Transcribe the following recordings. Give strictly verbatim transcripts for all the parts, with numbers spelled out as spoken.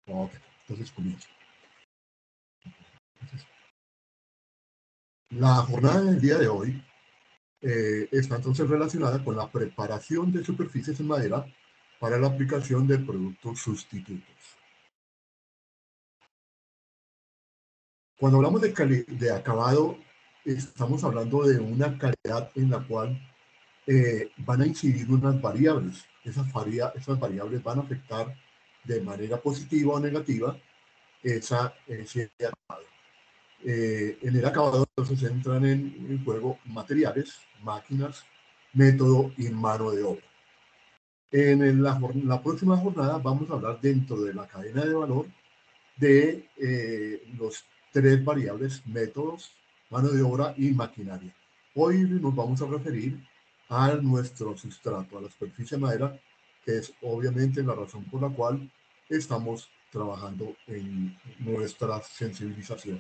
Ok, entonces comienzo. Entonces, la jornada del día de hoy eh, está entonces relacionada con la preparación de superficies en madera para la aplicación de productos sustitutos. Cuando hablamos de, de acabado, estamos hablando de una calidad en la cual eh, van a incidir unas variables. Esas, varia esas variables van a afectar de manera positiva o negativa esa, ese acabado. Eh, en el acabado entonces entran en, en juego materiales, máquinas, método y mano de obra. En el, la, la próxima jornada vamos a hablar dentro de la cadena de valor de eh, los tres variables: métodos, mano de obra y maquinaria. Hoy nos vamos a referir a nuestro sustrato, a la superficie de madera, que es obviamente la razón por la cual estamos trabajando en nuestra sensibilización.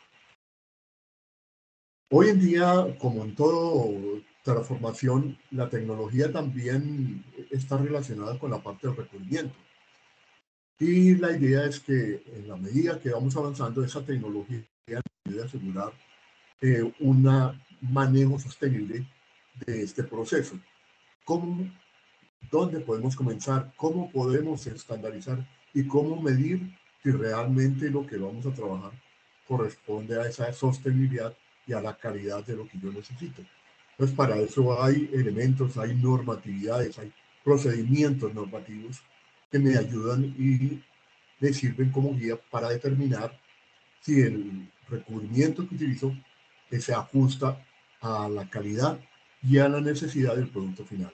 Hoy en día, como en todo transformación, la tecnología también está relacionada con la parte del recubrimiento. Y la idea es que en la medida que vamos avanzando, esa tecnología nos ayude a asegurar eh, un manejo sostenible de este proceso. ¿Cómo, dónde podemos comenzar? ¿Cómo podemos estandarizar? ¿Y cómo medir si realmente lo que vamos a trabajar corresponde a esa sostenibilidad y a la calidad de lo que yo necesito? Pues para eso hay elementos, hay normatividades, hay procedimientos normativos que me ayudan y me sirven como guía para determinar si el recubrimiento que utilizo se ajusta a la calidad y a la necesidad del producto final.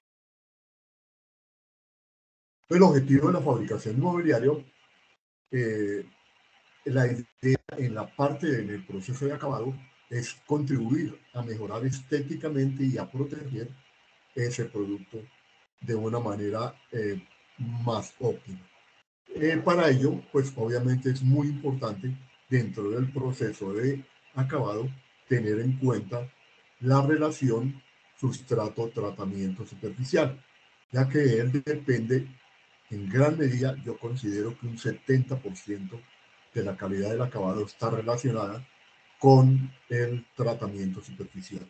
El objetivo de la fabricación de mobiliario, eh, la idea en la parte del proceso de acabado es contribuir a mejorar estéticamente y a proteger ese producto de una manera eh, más óptima. Eh, para ello, pues obviamente es muy importante dentro del proceso de acabado tener en cuenta la relación sustrato-tratamiento superficial, ya que él depende en gran medida. Yo considero que un setenta por ciento de la calidad del acabado está relacionada con el tratamiento superficial.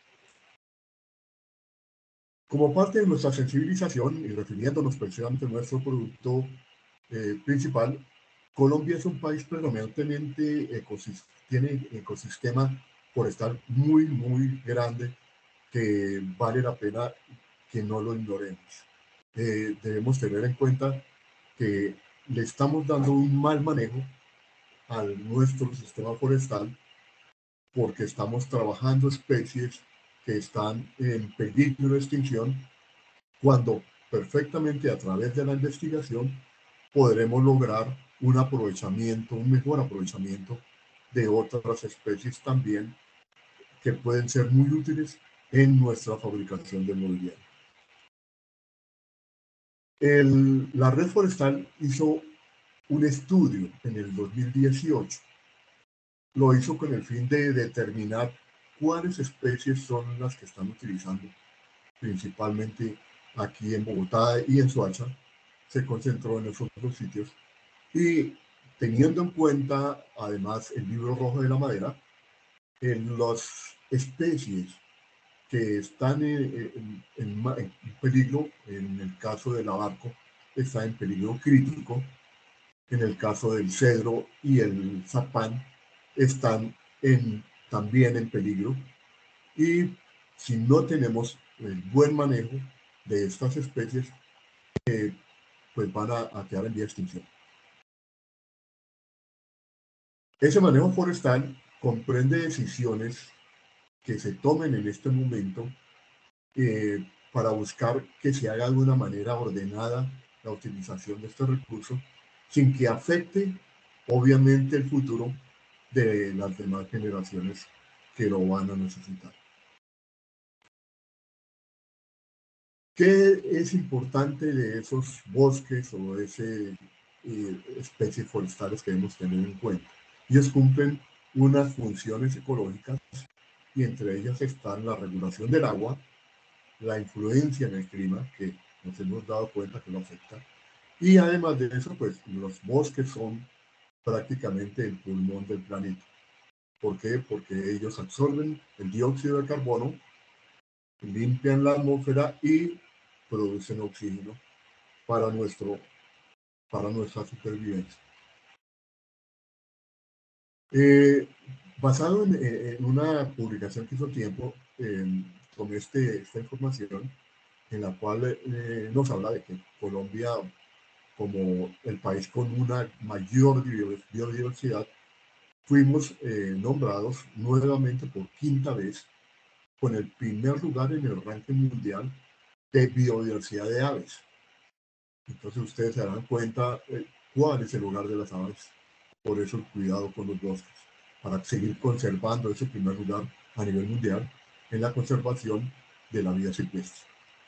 Como parte de nuestra sensibilización y refiriéndonos precisamente a nuestro producto eh, principal, Colombia es un país predominantemente ecosistema, tiene ecosistema forestal muy, muy grande, que vale la pena que no lo ignoremos. Eh, debemos tener en cuenta que le estamos dando un mal manejo a nuestro sistema forestal porque estamos trabajando especies que están en peligro de extinción, cuando perfectamente a través de la investigación podremos lograr un aprovechamiento, un mejor aprovechamiento de otras especies también que pueden ser muy útiles en nuestra fabricación de mobiliario. El, la Red Forestal hizo un estudio en el dos mil dieciocho. Lo hizo con el fin de determinar cuáles especies son las que están utilizando, principalmente aquí en Bogotá y en Soacha. Se concentró en esos dos sitios. Y teniendo en cuenta, además, el libro rojo de la madera, en las especies que están en, en, en, en peligro, en el caso del abarco, está en peligro crítico. En el caso del cedro y el zapán, están en, también en peligro. Y si no tenemos el buen manejo de estas especies, eh, pues van a, a quedar en vía de extinción. Ese manejo forestal comprende decisiones que se tomen en este momento eh, para buscar que se haga de una manera ordenada la utilización de este recurso, sin que afecte obviamente el futuro de las demás generaciones que lo van a necesitar. ¿Qué es importante de esos bosques o de esas eh, especies forestales que debemos tener en cuenta? Ellos cumplen unas funciones ecológicas, y entre ellas están la regulación del agua, la influencia en el clima, que nos hemos dado cuenta que lo afecta, Y además de eso, pues los bosques son prácticamente el pulmón del planeta. ¿Por qué? Porque ellos absorben el dióxido de carbono, limpian la atmósfera y producen oxígeno para, nuestro, para nuestra supervivencia. Eh, basado en, en, una publicación que hizo tiempo, eh, tomé este, esta información en la cual eh, nos habla de que Colombia, como el país con una mayor biodiversidad, fuimos eh, nombrados nuevamente por quinta vez con el primer lugar en el ranking mundial de biodiversidad de aves. Entonces ustedes se darán cuenta eh, cuál es el lugar de las aves. Por eso el cuidado con los bosques, para seguir conservando ese primer lugar a nivel mundial en la conservación de la vida silvestre.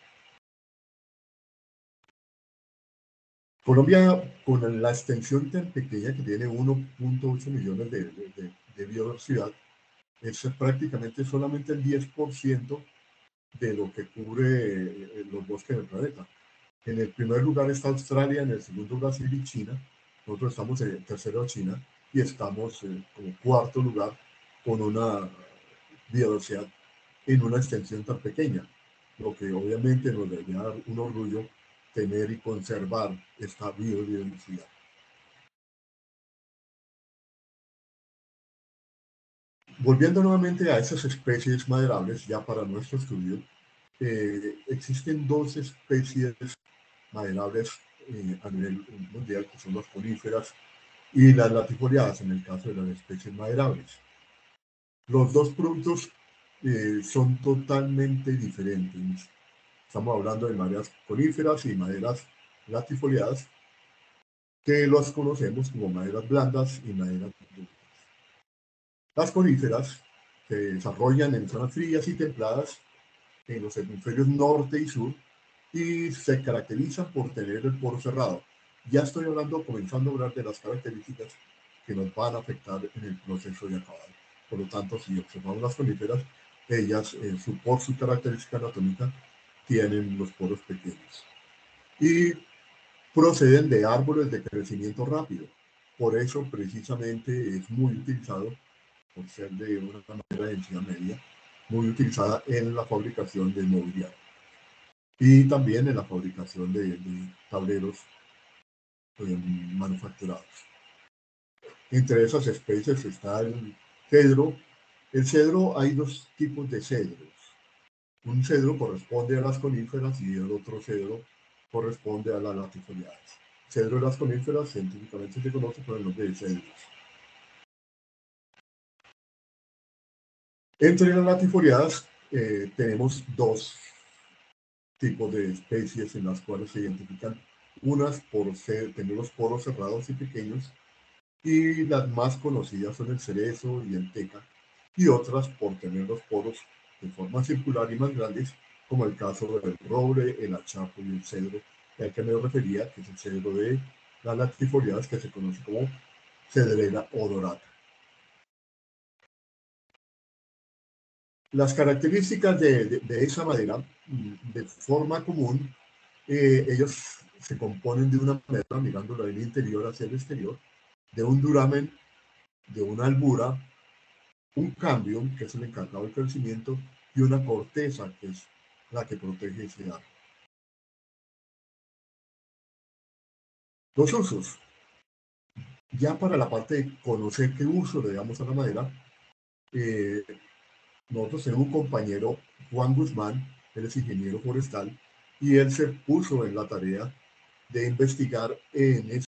Colombia, con la extensión tan pequeña que tiene uno punto ocho millones de, de, de, de biodiversidad, es prácticamente solamente el diez por ciento de lo que cubre los bosques del planeta. En el primer lugar está Australia, en el segundo Brasil y China. Nosotros estamos en el tercero China y estamos en como cuarto lugar con una biodiversidad en una extensión tan pequeña, lo que obviamente nos debería dar un orgullo tener y conservar esta biodiversidad. Volviendo nuevamente a esas especies maderables, ya para nuestro estudio, eh, existen dos especies maderables eh, a nivel mundial, que son las coníferas y las latifoliadas, en el caso de las especies maderables. Los dos productos eh, son totalmente diferentes. Estamos hablando de maderas coníferas y maderas latifoliadas, que las conocemos como maderas blandas y maderas duras. Las coníferas se desarrollan en zonas frías y templadas en los hemisferios norte y sur y se caracterizan por tener el poro cerrado. Ya estoy hablando, comenzando a hablar de las características que nos van a afectar en el proceso de acabado. Por lo tanto, si observamos las coníferas, ellas, eh, su, por su característica anatómica, tienen los poros pequeños. Y proceden de árboles de crecimiento rápido. Por eso, precisamente, es muy utilizado, por ser de una manera de densidad media, muy utilizada en la fabricación de mobiliario y también en la fabricación de, de tableros eh, manufacturados. Entre esas especies está el cedro. El cedro, hay dos tipos de cedros. Un cedro corresponde a las coníferas y el otro cedro corresponde a las latifoliadas. Cedro de las coníferas científicamente se conoce por el nombre de cedros. Entre las latifoliadas eh, tenemos dos tipos de especies en las cuales se identifican, unas por ser, tener los poros cerrados y pequeños, y las más conocidas son el cerezo y el teca, y otras por tener los poros de forma circular y más grandes, como el caso del roble, el achapo y el cedro, al que me refería, que es el cedro de las latifoliadas, que se conoce como cedrela odorata. Las características de, de, de esa madera, de forma común, eh, ellos se componen de una madera, mirándola del interior hacia el exterior, de un duramen, de una albura, un cambio, que es el encargado del crecimiento, y una corteza, que es la que protege ese árbol. Los usos. Ya para la parte de conocer qué uso le damos a la madera, eh, nosotros tenemos un compañero, Juan Guzmán, él es ingeniero forestal, y él se puso en la tarea de investigar en eso,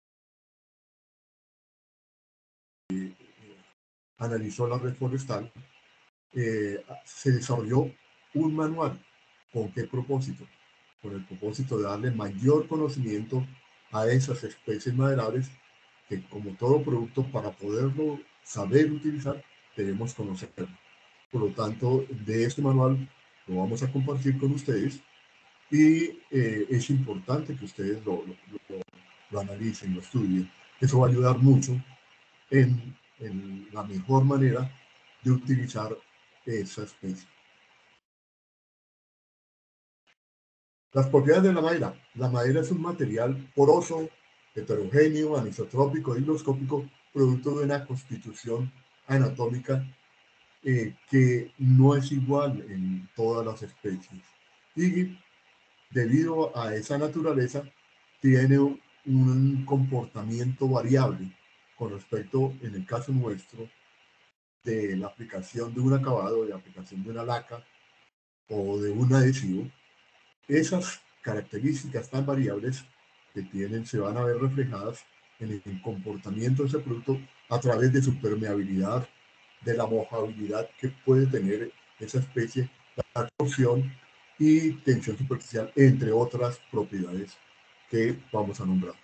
analizó la red forestal, eh, se desarrolló un manual. ¿Con qué propósito? Con el propósito de darle mayor conocimiento a esas especies maderables que, como todo producto, para poderlo saber utilizar, debemos conocerlo. Por lo tanto, de este manual lo vamos a compartir con ustedes y eh, es importante que ustedes lo, lo, lo, lo analicen, lo estudien. Eso va a ayudar mucho en, en la mejor manera de utilizar esa especie. Las propiedades de la madera. La madera es un material poroso, heterogéneo, anisotrópico, higroscópico, producto de una constitución anatómica eh, que no es igual en todas las especies. Y debido a esa naturaleza, tiene un comportamiento variable con respecto, en el caso nuestro, de la aplicación de un acabado, de la aplicación de una laca o de un adhesivo. Esas características tan variables que tienen se van a ver reflejadas en el comportamiento de ese producto a través de su permeabilidad, de la mojabilidad que puede tener esa especie, la absorción y tensión superficial, entre otras propiedades que vamos a nombrar.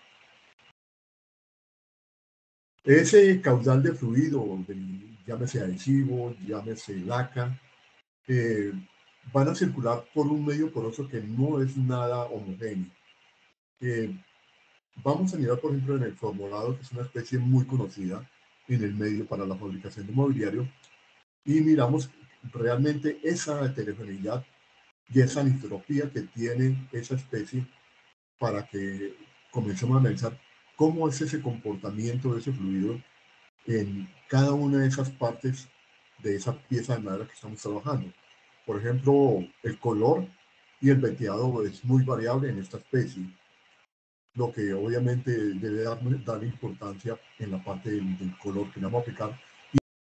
Ese caudal de fluido, llámese adhesivo, llámese laca, eh, van a circular por un medio poroso que no es nada homogéneo. Eh, vamos a mirar, por ejemplo, en el formolado, que es una especie muy conocida en el medio para la fabricación de mobiliario, y miramos realmente esa heterogeneidad y esa anitropía que tiene esa especie para que comencemos a analizar cómo es ese comportamiento de ese fluido en cada una de esas partes de esa pieza de madera que estamos trabajando. Por ejemplo, el color y el veteado es muy variable en esta especie, lo que obviamente debe dar, dar importancia en la parte del, del color que le vamos a aplicar. Y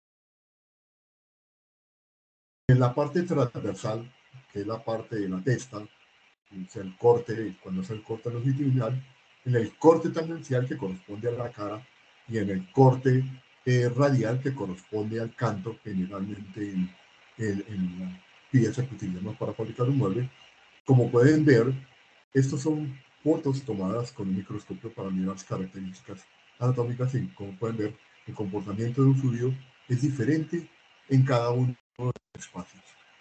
en la parte transversal, que es la parte de la testa, o sea, el corte, cuando es el corte longitudinal, en el corte tangencial que corresponde a la cara y en el corte eh, radial que corresponde al canto, generalmente en, en, en la pieza que utilizamos para fabricar un mueble. Como pueden ver, estos son fotos tomadas con un microscopio para mirar las características anatómicas y como pueden ver, el comportamiento de un fluido es diferente en cada uno de los espacios.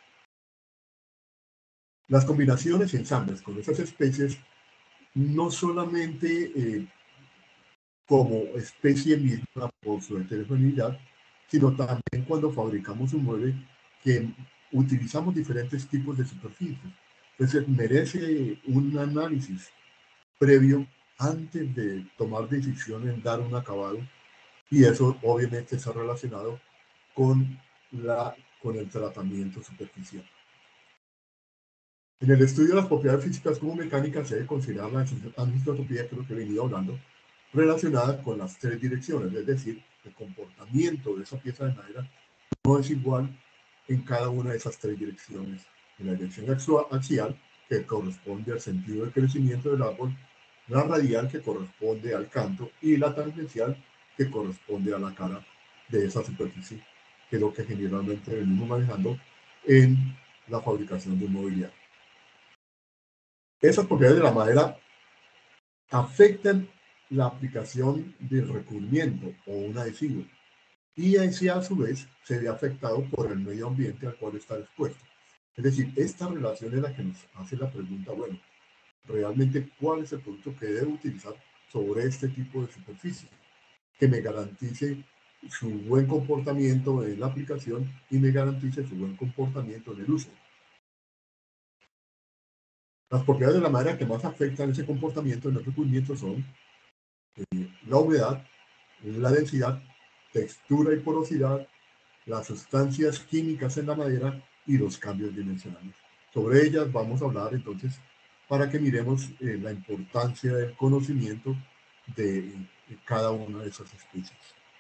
Las combinaciones y ensambles con esas especies no solamente eh, como especie misma por su heterogeneidad, sino también cuando fabricamos un mueble que utilizamos diferentes tipos de superficies. Entonces merece un análisis previo antes de tomar decisión en dar un acabado y eso obviamente está relacionado con, la, con el tratamiento superficial. En el estudio de las propiedades físicas como mecánicas se debe considerar la anisotropía, que es lo que he venido hablando, relacionada con las tres direcciones, es decir, el comportamiento de esa pieza de madera no es igual en cada una de esas tres direcciones. En la dirección axial, que corresponde al sentido de crecimiento del árbol, la radial, que corresponde al canto, y la tangencial, que corresponde a la cara de esa superficie, que es lo que generalmente venimos manejando en la fabricación de un mobiliario. Esas propiedades de la madera afectan la aplicación del recubrimiento o un adhesivo y ese a su vez se ve afectado por el medio ambiente al cual está expuesto. Es decir, esta relación es la que nos hace la pregunta, bueno, realmente cuál es el producto que debo utilizar sobre este tipo de superficie, que me garantice su buen comportamiento en la aplicación y me garantice su buen comportamiento en el uso. Las propiedades de la madera que más afectan ese comportamiento en el recubrimiento son eh, la humedad, la densidad, textura y porosidad, las sustancias químicas en la madera y los cambios dimensionales. Sobre ellas vamos a hablar entonces para que miremos eh, la importancia del conocimiento de, de cada una de esas especies.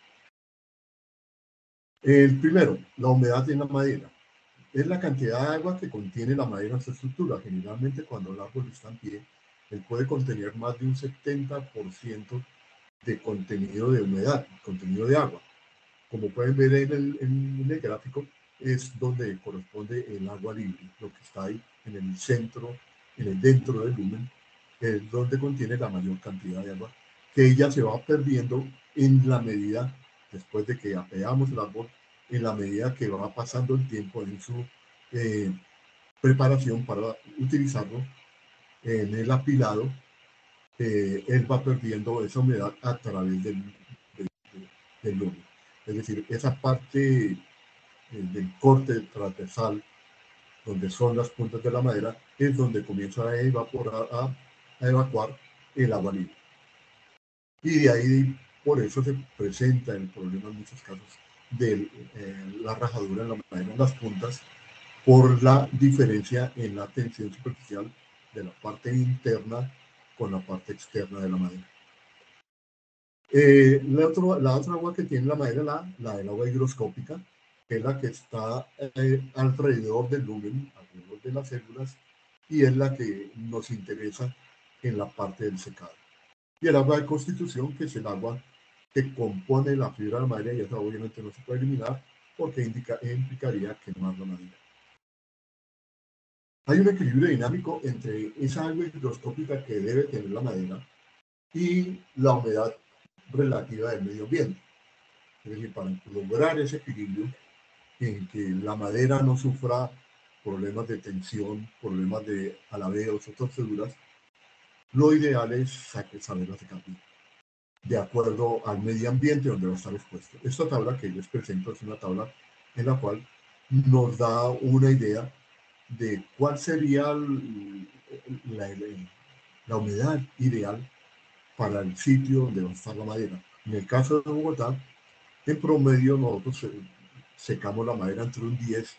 El primero, la humedad en la madera. Es la cantidad de agua que contiene la madera en su estructura. Generalmente cuando el árbol está en pie, él puede contener más de un setenta por ciento de contenido de humedad, contenido de agua. Como pueden ver en el, en el gráfico, es donde corresponde el agua libre, lo que está ahí en el centro, en el dentro del lumen, es donde contiene la mayor cantidad de agua, que ella se va perdiendo en la medida, después de que apeamos el árbol, en la medida que va pasando el tiempo en su eh, preparación para utilizarlo en el apilado, eh, él va perdiendo esa humedad a través del, del, del lumen. Es decir, esa parte eh, del corte transversal donde son las puntas de la madera, es donde comienza a evaporar, a, a evacuar el agua libre. Y de ahí, por eso se presenta el problema en muchos casos de eh, la rajadura en la madera en las puntas, por la diferencia en la tensión superficial de la parte interna con la parte externa de la madera. Eh, la, otro, la otra agua que tiene la madera, la, la del agua higroscópica, que es la que está eh, alrededor del lumen, alrededor de las células, y es la que nos interesa en la parte del secado. Y el agua de constitución, que es el agua que compone la fibra de la madera, y esa obviamente no se puede eliminar porque indica, implicaría quemar la madera. Hay un equilibrio dinámico entre esa agua higroscópica que debe tener la madera y la humedad relativa del medio ambiente. Es decir, para lograr ese equilibrio en que la madera no sufra problemas de tensión, problemas de alabeos o torceduras, lo ideal es saberla secar bien, de acuerdo al medio ambiente donde va a estar expuesto. Esta tabla que les presento es una tabla en la cual nos da una idea de cuál sería el, la, la humedad ideal para el sitio donde va a estar la madera. En el caso de Bogotá, en promedio nosotros secamos la madera entre un diez,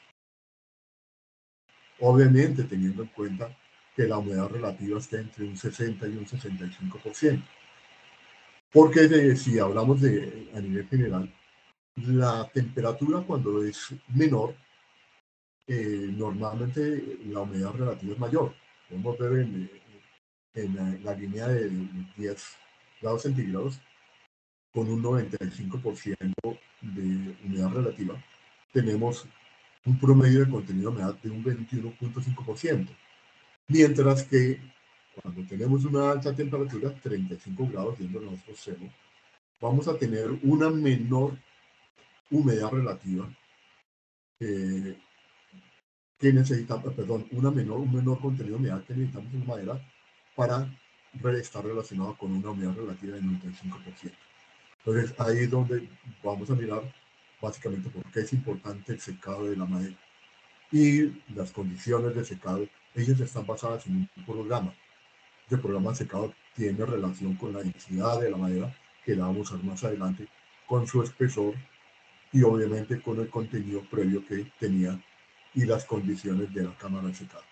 obviamente teniendo en cuenta que la humedad relativa está entre un sesenta y un sesenta y cinco por ciento. Porque de, si hablamos de a nivel general, la temperatura cuando es menor, eh, normalmente la humedad relativa es mayor. Podemos ver en, en la, la línea de diez grados centígrados, con un noventa y cinco por ciento de humedad relativa, tenemos un promedio de contenido de humedad de un veintiuno punto cinco por ciento. Mientras que cuando tenemos una alta temperatura, treinta y cinco grados, yendo a nuestro extremo, vamos a tener una menor humedad relativa eh, que necesitamos, perdón, una menor, un menor contenido de humedad que necesitamos en la madera para estar relacionado con una humedad relativa del noventa y cinco por ciento. Entonces ahí es donde vamos a mirar básicamente por qué es importante el secado de la madera. Y las condiciones de secado, ellas están basadas en un programa. Este programa de secado tiene relación con la densidad de la madera, que la vamos a ver más adelante, con su espesor y obviamente con el contenido previo que tenía y las condiciones de la cámara de secado.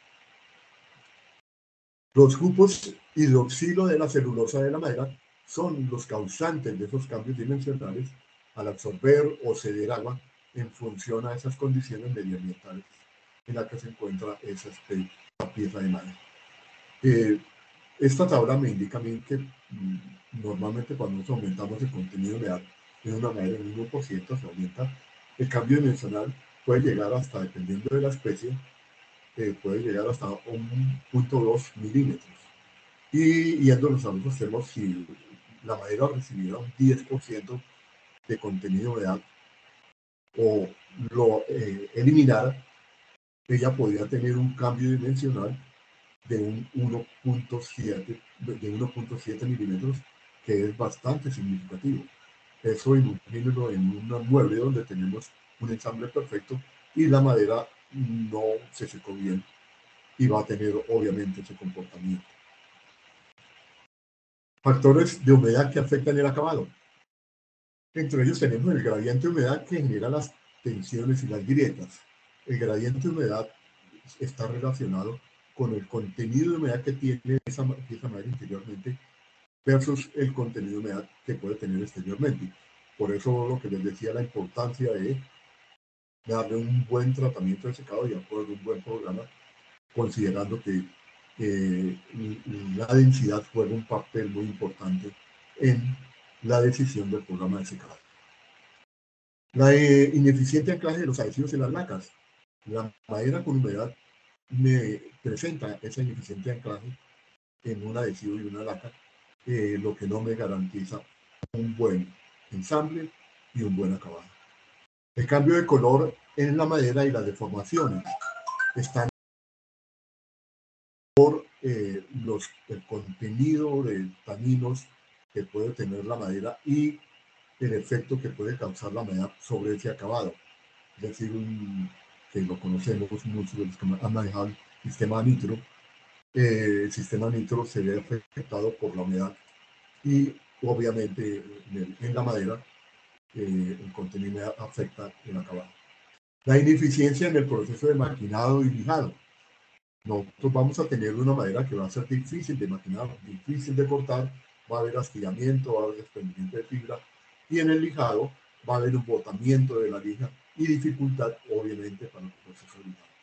Los grupos hidroxilo de la celulosa de la madera son los causantes de esos cambios dimensionales al absorber o ceder agua en función a esas condiciones medioambientales en las que se encuentra esa pieza de madera. Eh, esta tabla me indica a mí que mmm, normalmente cuando nosotros aumentamos el contenido de, de una madera en un uno por ciento, se aumenta el cambio dimensional, puede llegar hasta, dependiendo de la especie, eh, puede llegar hasta un punto dos milímetros. Y yéndonos a los extremos, si la madera recibiera un diez por ciento de contenido de agua o lo eh, eliminara, ella podría tener un cambio dimensional de un uno punto siete milímetros, que es bastante significativo. Eso imagínenlo en un mueble donde tenemos un ensamble perfecto y la madera no se secó bien y va a tener obviamente ese comportamiento. Factores de humedad que afectan el acabado. Entre ellos tenemos el gradiente de humedad que genera las tensiones y las grietas. El gradiente de humedad está relacionado con el contenido de humedad que tiene esa pieza madera interiormente versus el contenido de humedad que puede tener exteriormente. Por eso lo que les decía, la importancia de darle un buen tratamiento de secado y acuerdo un buen programa, considerando que eh, la densidad juega un papel muy importante en la decisión del programa de secado. La eh, ineficiente anclaje de los adhesivos en las lacas. La madera con humedad me presenta ese ineficiente anclaje en un adhesivo y una laca, eh, lo que no me garantiza un buen ensamble y un buen acabado. El cambio de color en la madera y las deformaciones están por eh, los, el contenido de taninos que puede tener la madera y el efecto que puede causar la madera sobre ese acabado. Es decir, un, que lo conocemos, muchos de los que han manejado el sistema nitro, eh, el sistema nitro se ve afectado por la humedad y obviamente en, el, en la madera eh, el contenido de humedad afecta el acabado. La ineficiencia en el proceso de maquinado y lijado. Nosotros vamos a tener una madera que va a ser difícil de maquinar, difícil de cortar, va a haber astigamiento, va a haber desprendimiento de fibra, y en el lijado va a haber un botamiento de la lija y dificultad, obviamente, para el proceso de lijado.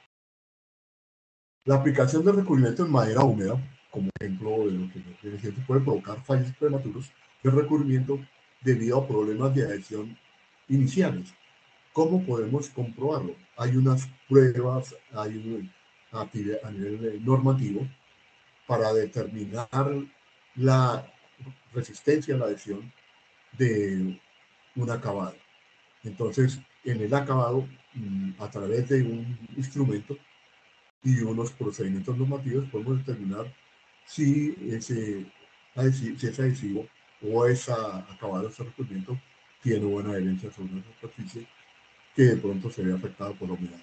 La aplicación de recubrimiento en madera húmeda, como ejemplo de lo que se puede provocar fallos prematuros de recubrimiento debido a problemas de adhesión iniciales. ¿Cómo podemos comprobarlo? Hay unas pruebas, hay un, a, a nivel normativo para determinar la resistencia a la adhesión de un acabado. Entonces, en el acabado, a través de un instrumento y unos procedimientos normativos, podemos determinar si ese, si ese adhesivo o ese acabado, ese recubrimiento, tiene buena adherencia sobre una superficie que de pronto se ve afectado por la humedad.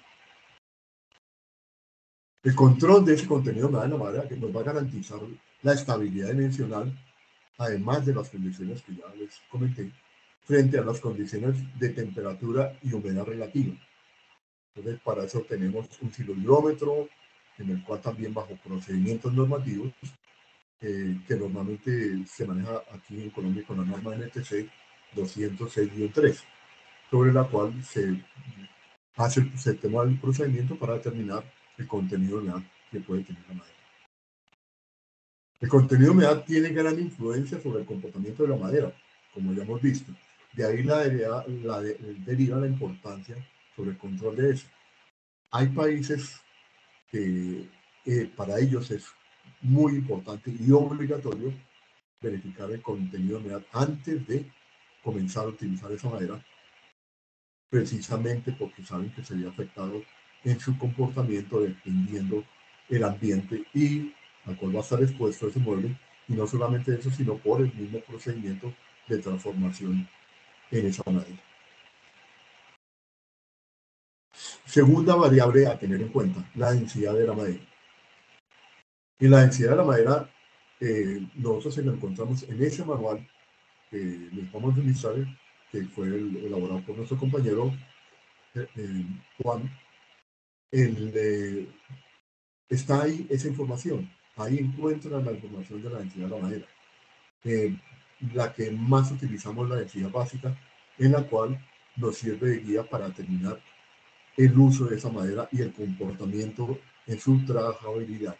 El control de ese contenido de la madera que nos va a garantizar la estabilidad dimensional, además de las condiciones que ya les comenté, frente a las condiciones de temperatura y humedad relativa. Entonces, para eso tenemos un cilindrómetro, en el cual también bajo procedimientos normativos, eh, que normalmente se maneja aquí en Colombia con la norma N T C doscientos seis guion tres, sobre la cual se hace, se toma el procedimiento para determinar el contenido de humedad que puede tener la madera. El contenido de humedad tiene gran influencia sobre el comportamiento de la madera, como ya hemos visto. De ahí la deriva la, de, deriva la importancia sobre el control de eso. Hay países que eh, para ellos es muy importante y obligatorio verificar el contenido de humedad antes de comenzar a utilizar esa madera, precisamente porque saben que se ve afectado en su comportamiento dependiendo el ambiente y al cual va a estar expuesto ese mueble, y no solamente eso, sino por el mismo procedimiento de transformación en esa madera. Segunda variable a tener en cuenta, la densidad de la madera. Y la densidad de la madera, eh, nosotros se la encontramos en ese manual que les vamos a utilizar, que fue el, elaborado por nuestro compañero eh, Juan. El, eh, está ahí esa información. Ahí encuentran la información de la densidad de la madera. Eh, la que más utilizamos, la densidad básica, en la cual nos sirve de guía para determinar el uso de esa madera y el comportamiento en su trabajabilidad.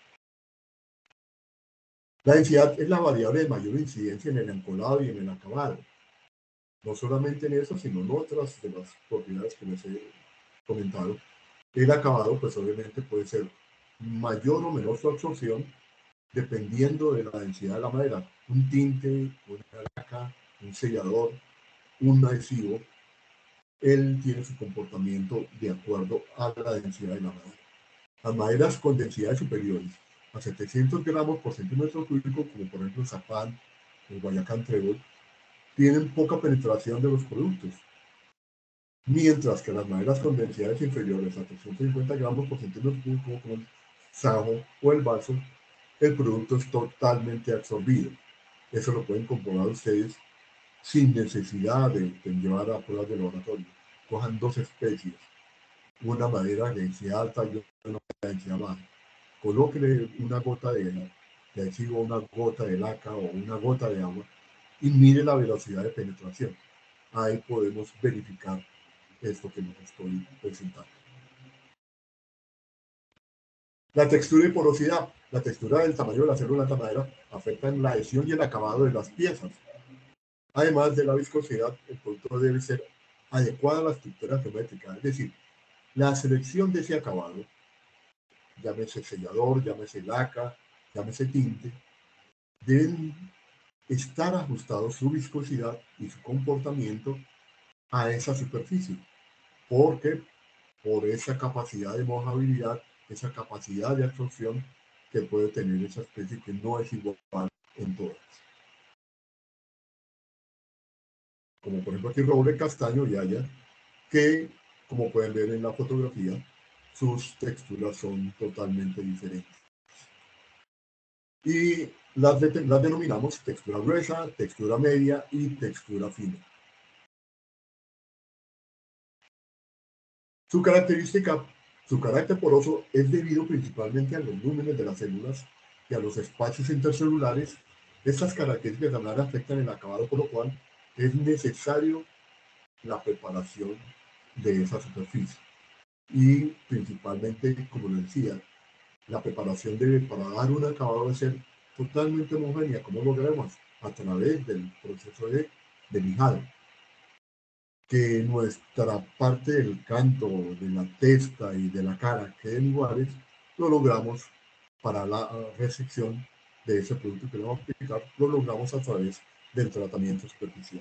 La densidad es la variable de mayor incidencia en el encolado y en el acabado. No solamente en eso, sino en otras de las propiedades que les he comentado. El acabado, pues obviamente puede ser mayor o menor su absorción dependiendo de la densidad de la madera. Un tinte, una laca, un sellador, un adhesivo, él tiene su comportamiento de acuerdo a la densidad de la madera. Las maderas con densidades superiores a setecientos gramos por centímetro cúbico, como por ejemplo el Zapán, el Guayacán Trébol, tienen poca penetración de los productos, mientras que las maderas con densidades inferiores a trescientos cincuenta gramos por centímetro cúbico, como el Sajo o el Balso, el producto es totalmente absorbido. Eso lo pueden comprobar ustedes sin necesidad de, de llevar a pruebas de laboratorio. Cojan dos especies, una madera de densidad alta y una de densidad baja. Colóquele una gota de, de adhesivo, una gota de laca o una gota de agua y mire la velocidad de penetración. Ahí podemos verificar esto que nos estoy presentando. La textura y porosidad. La textura del tamaño de la célula de la madera afecta en la adhesión y el acabado de las piezas. Además de la viscosidad, el producto debe ser adecuado a la estructura geométrica, es decir, la selección de ese acabado, llámese sellador, llámese laca, llámese tinte, deben estar ajustados su viscosidad y su comportamiento a esa superficie, porque por esa capacidad de mojabilidad, esa capacidad de absorción que puede tener esa especie, que no es igual en todas. Como por ejemplo aquí roble, castaño y haya, que como pueden ver en la fotografía, sus texturas son totalmente diferentes. Y las, de, las denominamos textura gruesa, textura media y textura fina. Su característica, su carácter poroso es debido principalmente a los lúmenes de las células y a los espacios intercelulares. Estas características también afectan el acabado, por lo cual es necesario la preparación de esa superficie. Y principalmente, como les decía, la preparación debe, para dar un acabado, de ser totalmente homogénea. ¿Cómo lo logramos? A través del proceso de, de lijado. Que nuestra parte del canto, de la testa y de la cara queden iguales, lo logramos para la recepción de ese producto que le vamos a aplicar, lo logramos a través del tratamiento superficial.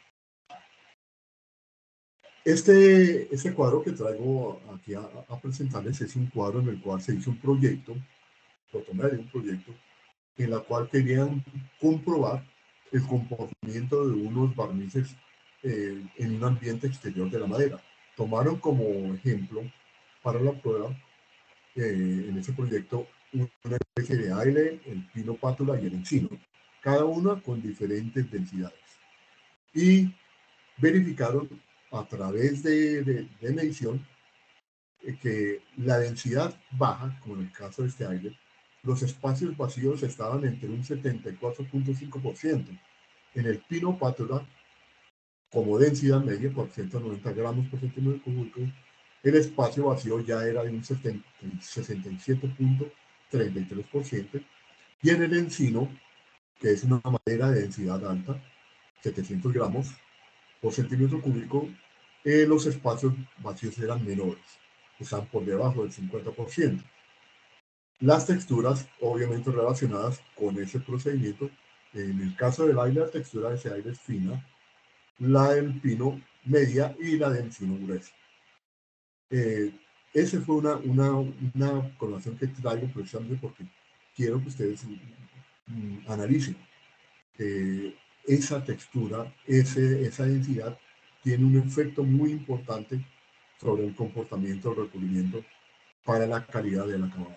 Este, este cuadro que traigo aquí a, a presentarles es un cuadro en el cual se hizo un proyecto, lo tomé de un proyecto, en la cual querían comprobar el comportamiento de unos barnices eh, en un ambiente exterior de la madera. Tomaron como ejemplo para la prueba eh, en ese proyecto una especie de aire, el pino pátula y el encino, cada una con diferentes densidades. Y verificaron a través de, de, de medición eh, que la densidad baja, como en el caso de este aire, los espacios vacíos estaban entre un setenta y cuatro punto cinco por ciento. En el pino pátula, como densidad media por ciento noventa gramos por centímetro cúbico, el espacio vacío ya era de un sesenta y siete punto treinta y tres por ciento. Y en el encino, que es una madera de densidad alta, setecientos gramos por centímetro cúbico, eh, los espacios vacíos eran menores, están por debajo del cincuenta por ciento. Las texturas, obviamente relacionadas con ese procedimiento, en el caso del aire, la textura de ese aire es fina, la del pino media y la del encino gruesa. Eh, esa fue una, una, una colación que traigo precisamente porque quiero que ustedes mm, analicen. Eh, esa textura, ese, esa densidad, tiene un efecto muy importante sobre el comportamiento del recubrimiento para la calidad del acabado.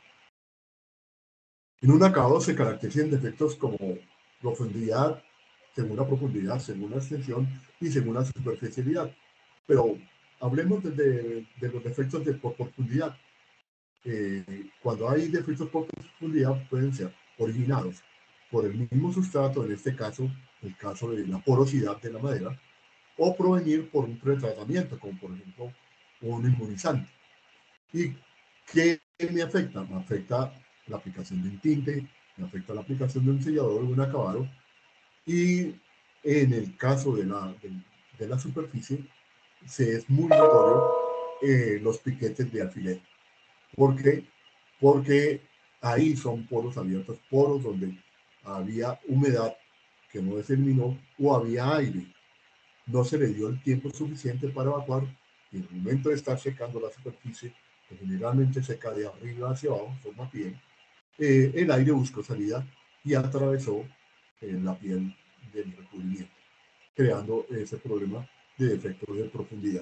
En un acabado se caracterizan defectos como profundidad, según la profundidad, según la extensión y según la superficialidad. Pero hablemos de, de, de los defectos de, por profundidad. Eh, cuando hay defectos por profundidad pueden ser originados por el mismo sustrato, en este caso, el caso de la porosidad de la madera, o provenir por un pretratamiento, como por ejemplo un inmunizante. ¿Y qué me afecta? Me afecta la aplicación de un tinte, me afecta la aplicación de un sellador o un acabado, y en el caso de la, de, de la superficie, se es muy notorio eh, los piquetes de alfiler. ¿Por qué? Porque ahí son poros abiertos, poros donde había humedad que no se eliminó o había aire. No se le dio el tiempo suficiente para evacuar y en el momento de estar secando la superficie, que generalmente seca de arriba hacia abajo, forma piel, eh, el aire buscó salida y atravesó eh, la piel del recubrimiento, creando ese problema de defecto de profundidad.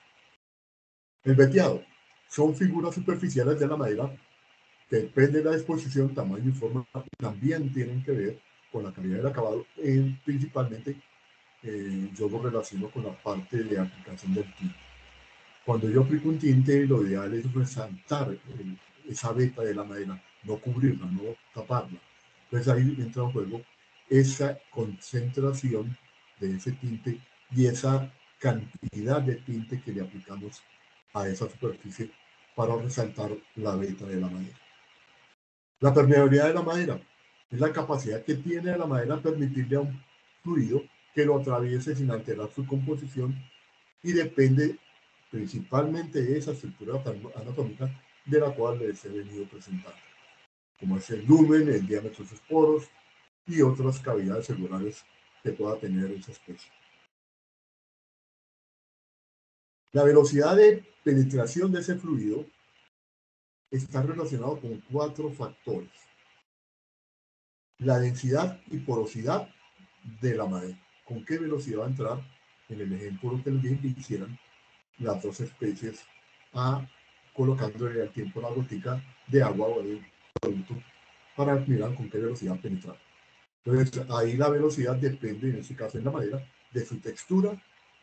El veteado son figuras superficiales de la madera que depende de la disposición, tamaño y forma, también tienen que ver con la calidad del acabado, eh, principalmente eh, yo lo relaciono con la parte de aplicación del tinte. Cuando yo aplico un tinte, lo ideal es resaltar el, esa veta de la madera, no cubrirla, no taparla. Entonces ahí entra en juego esa concentración de ese tinte y esa cantidad de tinte que le aplicamos a esa superficie para resaltar la veta de la madera. La permeabilidad de la madera es la capacidad que tiene la madera permitirle a un fluido que lo atraviese sin alterar su composición y depende principalmente de esa estructura anatómica de la cual les he venido presentando, como es el lumen, el diámetro de sus poros y otras cavidades celulares que pueda tener esa especie. La velocidad de penetración de ese fluido está relacionado con cuatro factores. La densidad y porosidad de la madera. ¿Con qué velocidad va a entrar? En el ejemplo que les hicieran, las dos especies a colocándole al tiempo la gotica de agua o de producto para mirar con qué velocidad penetrar. Entonces, ahí la velocidad depende, en este caso en la madera, de su textura,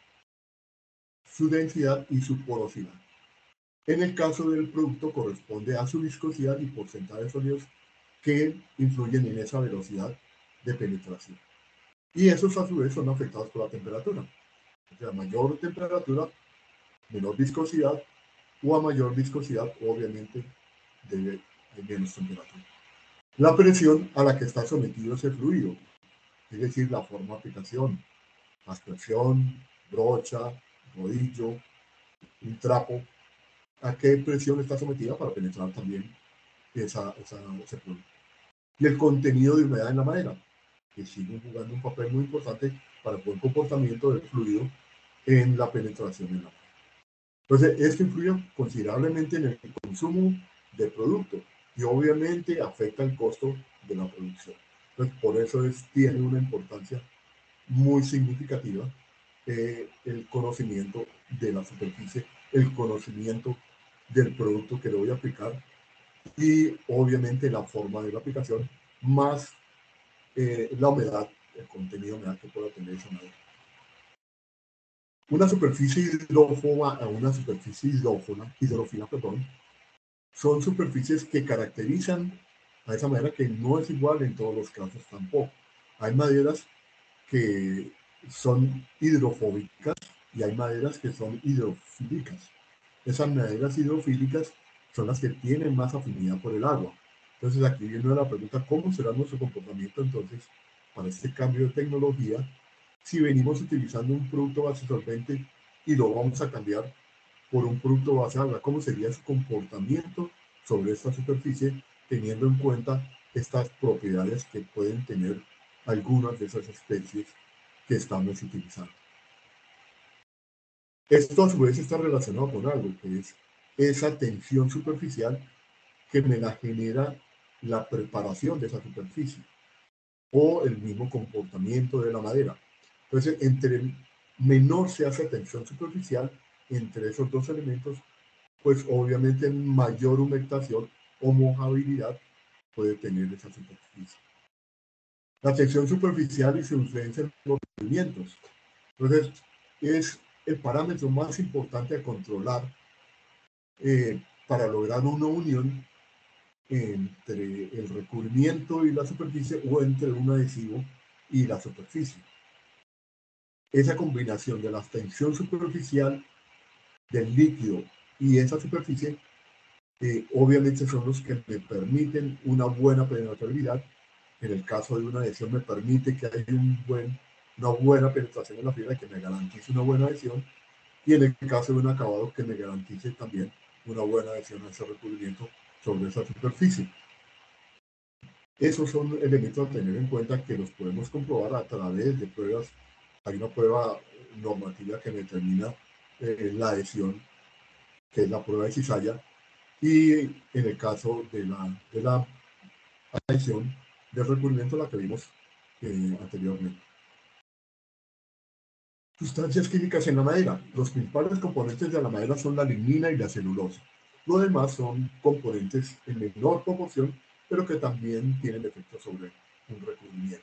su densidad y su porosidad. En el caso del producto corresponde a su viscosidad y porcentaje de sólidos que influyen en esa velocidad de penetración. Y esos a su vez son afectados por la temperatura. O sea, a mayor temperatura, menor viscosidad, o a mayor viscosidad, obviamente, debe haber menos temperatura. La presión a la que está sometido ese fluido, es decir, la forma de aplicación, aspersión, brocha, rodillo, un trapo, a qué presión está sometida para penetrar también esa, esa, ese producto. Y el contenido de humedad en la madera, que sigue jugando un papel muy importante para el buen comportamiento del fluido en la penetración en la madera. Entonces, esto influye considerablemente en el consumo de producto y obviamente afecta el costo de la producción. Entonces, por eso es, tiene una importancia muy significativa eh, el conocimiento de la superficie, el conocimiento del producto que le voy a aplicar y obviamente la forma de la aplicación, más eh, la humedad, el contenido de humedad que pueda tener esa madera. Una superficie hidrófoba a una superficie hidrófona, hidrófila, perdón, son superficies que caracterizan a esa madera que no es igual en todos los casos tampoco. Hay maderas que son hidrofóbicas y hay maderas que son hidrofílicas. Esas maderas hidrofílicas son las que tienen más afinidad por el agua. Entonces aquí viene la pregunta, ¿cómo será nuestro comportamiento entonces para este cambio de tecnología si venimos utilizando un producto base solvente y lo vamos a cambiar por un producto base agua? ¿Cómo sería su comportamiento sobre esta superficie teniendo en cuenta estas propiedades que pueden tener algunas de esas especies que estamos utilizando? Esto a su vez está relacionado con algo, que es esa tensión superficial que me la genera la preparación de esa superficie o el mismo comportamiento de la madera. Entonces, entre menor sea esa tensión superficial entre esos dos elementos, pues obviamente mayor humectación o mojabilidad puede tener esa superficie. La tensión superficial y su influencia en los movimientos. Entonces, es el parámetro más importante a controlar eh, para lograr una unión entre el recubrimiento y la superficie o entre un adhesivo y la superficie. Esa combinación de la tensión superficial del líquido y esa superficie eh, obviamente son los que me permiten una buena penetrabilidad. En el caso de una adhesión me permite que haya un buen, una buena penetración en la fibra que me garantice una buena adhesión, y en el caso de un acabado que me garantice también una buena adhesión a ese recubrimiento sobre esa superficie. Esos son elementos a tener en cuenta que los podemos comprobar a través de pruebas. Hay una prueba normativa que determina eh, la adhesión, que es la prueba de cizalla, y en el caso de la, de la adhesión del recubrimiento, la que vimos eh, anteriormente. Sustancias químicas en la madera. Los principales componentes de la madera son la lignina y la celulosa. Lo demás son componentes en menor proporción, pero que también tienen efectos sobre un recubrimiento.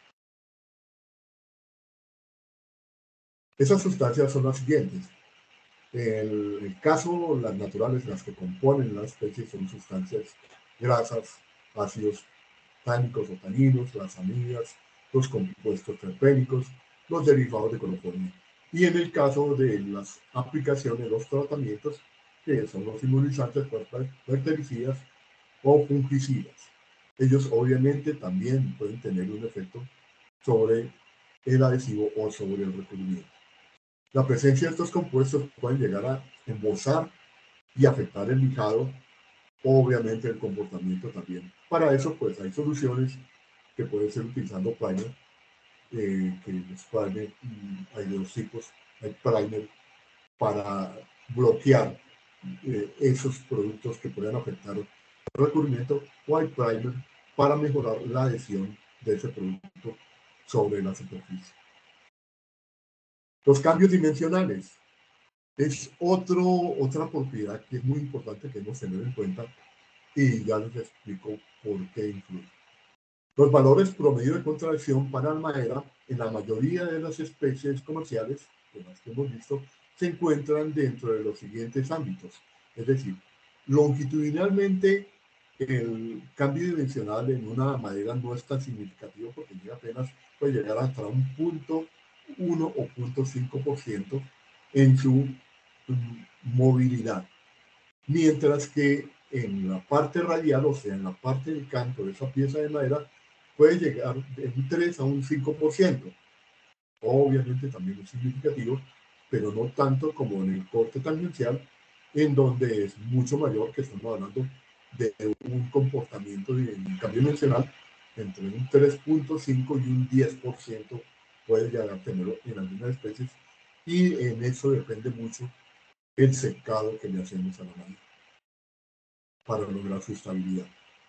Esas sustancias son las siguientes. En el caso, las naturales, las que componen la especie, son sustancias grasas, ácidos tánicos o taninos, las amidas, los compuestos terpénicos, los derivados de cloroformina. Y en el caso de las aplicaciones, los tratamientos, que son los inmunizantes, bactericidas o fungicidas. Ellos obviamente también pueden tener un efecto sobre el adhesivo o sobre el recubrimiento. La presencia de estos compuestos pueden llegar a embosar y afectar el lijado, obviamente el comportamiento también. Para eso, pues hay soluciones que pueden ser utilizando primer, eh, que los primer, hay de dos tipos, hay primer para bloquear eh, esos productos que puedan afectar el recubrimiento, o hay primer para mejorar la adhesión de ese producto sobre la superficie. Los cambios dimensionales. es otro, otra propiedad que es muy importante que hemos tenido en cuenta y ya les explico por qué influye. Los valores promedio de contracción para la madera en la mayoría de las especies comerciales, de las que hemos visto, se encuentran dentro de los siguientes ámbitos. Es decir, longitudinalmente el cambio dimensional en una madera no es tan significativo porque llega apenas puede llegar hasta un punto uno o punto cinco por ciento en su mm, movilidad. Mientras que en la parte radial, o sea, en la parte del canto de esa pieza de madera, puede llegar de un tres a un cinco por ciento. Obviamente también es significativo, pero no tanto como en el corte tangencial, en donde es mucho mayor, que estamos hablando de un comportamiento de un cambio dimensional entre un tres punto cinco y un diez por ciento puede llegar a tenerlo en algunas especies, y en eso depende mucho el secado que le hacemos a la madera para lograr su estabilidad.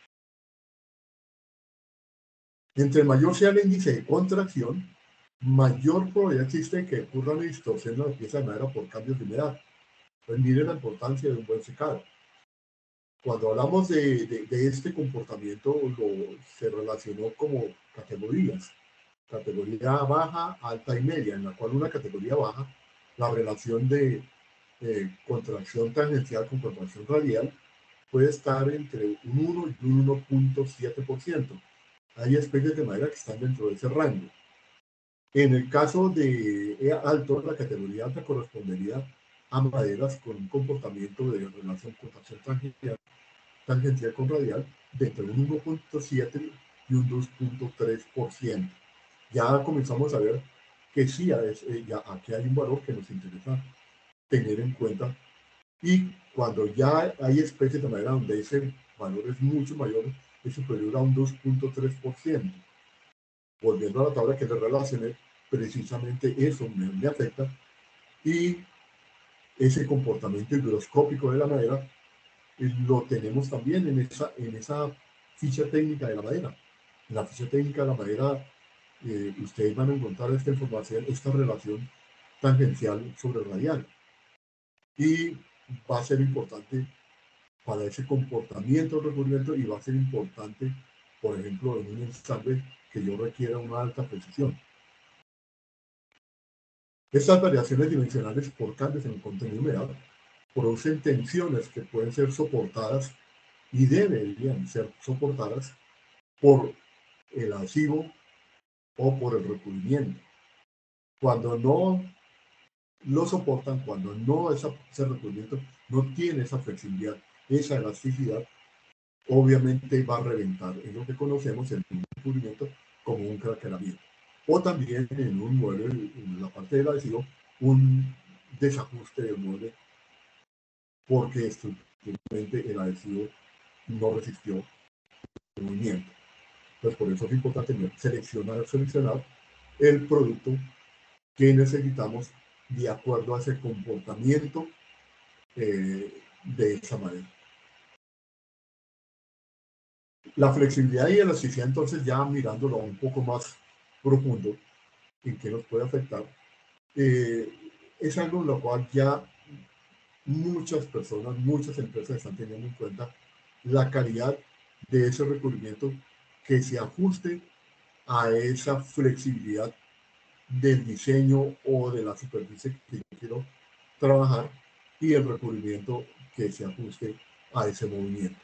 Entre mayor sea el índice de contracción, mayor probabilidad existe de que ocurra una distorsión en la pieza de madera por cambios de humedad. Pues mire la importancia de un buen secado. Cuando hablamos de, de, de este comportamiento, lo, se relacionó como categorías. Categoría baja, alta y media, en la cual una categoría baja, la relación de eh, contracción tangencial con contracción radial puede estar entre un uno y un uno punto siete por ciento. Hay especies de madera que están dentro de ese rango. En el caso de alto, la categoría alta correspondería a maderas con un comportamiento de relación contracción tangencial, tangencial con radial de entre un uno punto siete y un dos punto tres por ciento. Ya comenzamos a ver que sí, es, eh, ya aquí hay un valor que nos interesa tener en cuenta, y cuando ya hay especies de madera donde ese valor es mucho mayor, es superior a un dos punto tres por ciento. Volviendo a la tabla que le relacioné, precisamente eso me, me afecta, y ese comportamiento higroscópico de la madera eh, lo tenemos también en esa, en esa ficha técnica de la madera. En la ficha técnica de la madera, eh, ustedes van a encontrar esta información, esta relación tangencial sobre radial, y va a ser importante para ese comportamiento de recubrimiento, y va a ser importante, por ejemplo, en un ensamble que yo requiera una alta precisión. Estas variaciones dimensionales por cambios en el contenido de humedad producen tensiones que pueden ser soportadas y deberían ser soportadas por el adhesivo o por el recubrimiento. Cuando no lo soportan, cuando no esa, ese recubrimiento no tiene esa flexibilidad, esa elasticidad, obviamente va a reventar en lo que conocemos en un recubrimiento como un craquelamiento. O también en un mueble, en la parte del adhesivo, un desajuste del mueble porque estructuralmente el adhesivo no resistió el movimiento. Entonces, por eso es importante seleccionar, seleccionar el producto que necesitamos de acuerdo a ese comportamiento eh, de esa manera. La flexibilidad y elasticidad, entonces, ya mirándolo un poco más profundo, en qué nos puede afectar, eh, es algo en lo cual ya muchas personas, muchas empresas están teniendo en cuenta la calidad de ese recubrimiento que se ajuste a esa flexibilidad del diseño o de la superficie que yo quiero trabajar, y el recubrimiento que se ajuste a ese movimiento.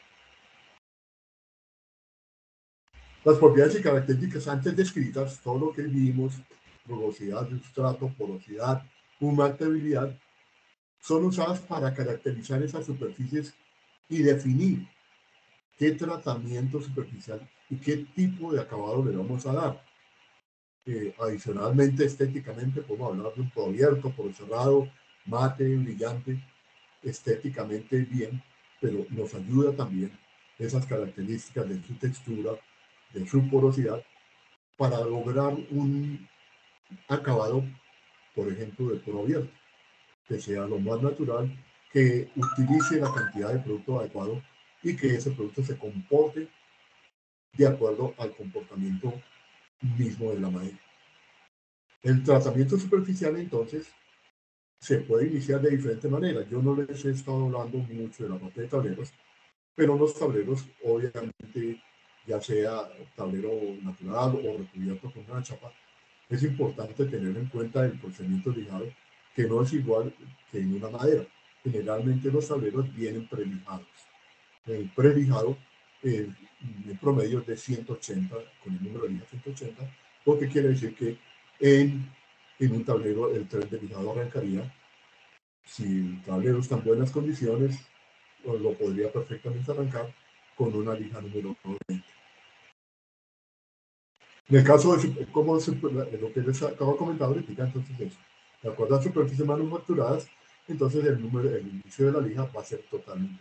Las propiedades y características antes descritas, todo lo que vimos, rugosidad del sustrato, porosidad, humectabilidad, son usadas para caracterizar esas superficies y definir qué tratamiento superficial y qué tipo de acabado le vamos a dar. Eh, adicionalmente, estéticamente, podemos hablar de un poro abierto, poro cerrado, mate, brillante, estéticamente bien, pero nos ayuda también esas características de su textura, de su porosidad, para lograr un acabado, por ejemplo, de poro abierto, que sea lo más natural, que utilice la cantidad de producto adecuado y que ese producto se comporte de acuerdo al comportamiento mismo de la madera. El tratamiento superficial, entonces, se puede iniciar de diferentes maneras. Yo no les he estado hablando mucho de la parte de tableros, pero los tableros, obviamente, ya sea tablero natural o recubierto con una chapa, es importante tener en cuenta el procedimiento de lijado, que no es igual que en una madera. Generalmente los tableros vienen prelijados. El prelijado, eh, en promedio, es de ciento ochenta, con el número de lija ciento ochenta, lo que quiere decir que en, en un tablero el tren de lijado arrancaría. Si el tablero está en buenas condiciones, lo podría perfectamente arrancar con una lija número veinte. En el caso de como se, lo que les acabo de comentar ahorita, entonces eso, de acuerdo a superficies manufacturadas, entonces el número, el inicio de la lija va a ser totalmente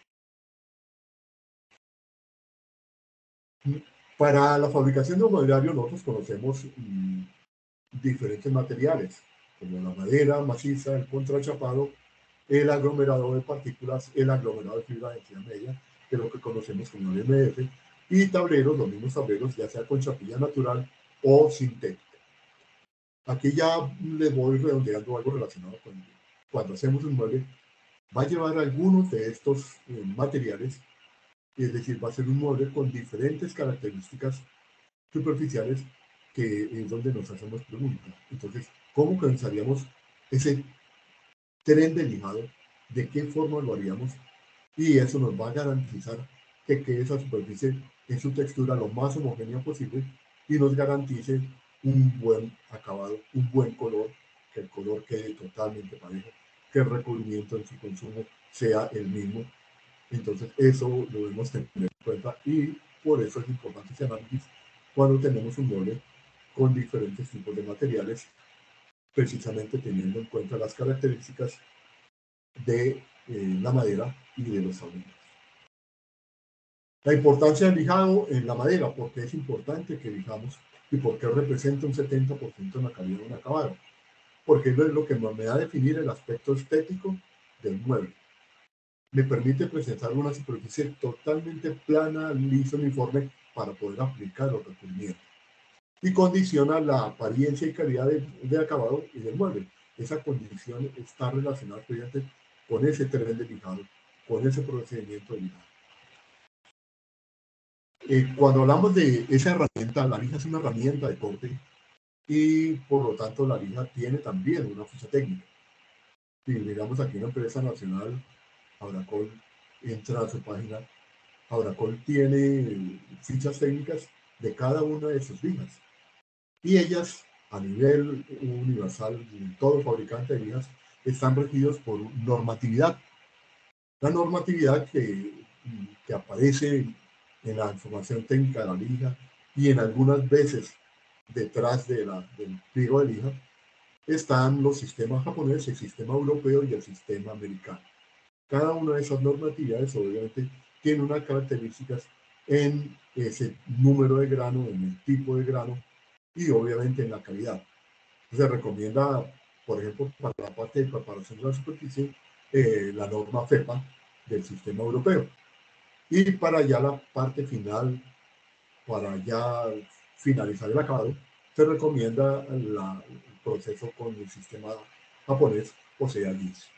diferente. Para la fabricación de un mobiliario nosotros conocemos mmm, diferentes materiales, como la madera maciza, el contrachapado, el aglomerado de partículas, el aglomerado de fibra de densidad media, que es lo que conocemos como el M D F, y tableros, los mismos tableros, ya sea con chapilla natural o sintética. Aquí ya les voy redondeando algo relacionado con cuando hacemos un mueble, va a llevar algunos de estos eh, materiales, es decir, va a ser un mueble con diferentes características superficiales, que es donde nos hacemos preguntas. Entonces, ¿cómo pensaríamos ese tren de lijado? ¿De qué forma lo haríamos? Y eso nos va a garantizar que quede esa superficie en su textura lo más homogénea posible y nos garantice un buen acabado, un buen color, que el color quede totalmente parejo, que el recubrimiento en su consumo sea el mismo. Entonces eso lo debemos tener en cuenta y por eso es importante ese análisis cuando tenemos un mueble con diferentes tipos de materiales, precisamente teniendo en cuenta las características de eh, la madera y de los tableros. La importancia del lijado en la madera, porque es importante que lijamos y porque representa un setenta por ciento en la calidad de un acabado, porque eso es lo que me da a definir el aspecto estético del mueble. Me permite presentar una superficie totalmente plana, lisa, uniforme para poder aplicar los recubrimientos. Y condiciona la apariencia y calidad de, de acabado y del mueble. Esa condición está relacionada con ese tren de lijado, con ese procedimiento de lijado. Eh, cuando hablamos de esa herramienta, la lija es una herramienta de corte y por lo tanto la lija tiene también una ficha técnica. Si miramos aquí una empresa nacional, Abracol, entra a su página, Abracol tiene fichas técnicas de cada una de sus lijas y ellas a nivel universal, todo fabricante de lijas, están regidos por normatividad. La normatividad que, que aparece en la información técnica de la lija y en algunas veces detrás de la, del pliego de lija están los sistemas japoneses, el sistema europeo y el sistema americano. Cada una de esas normatividades obviamente tiene unas características en ese número de grano, en el tipo de grano y obviamente en la calidad. Se recomienda, por ejemplo, para la parte de preparación de la superficie, eh, la norma FEPA del sistema europeo. Y para ya la parte final, para ya finalizar el acabado, se recomienda la, el proceso con el sistema japonés, o sea, G I S.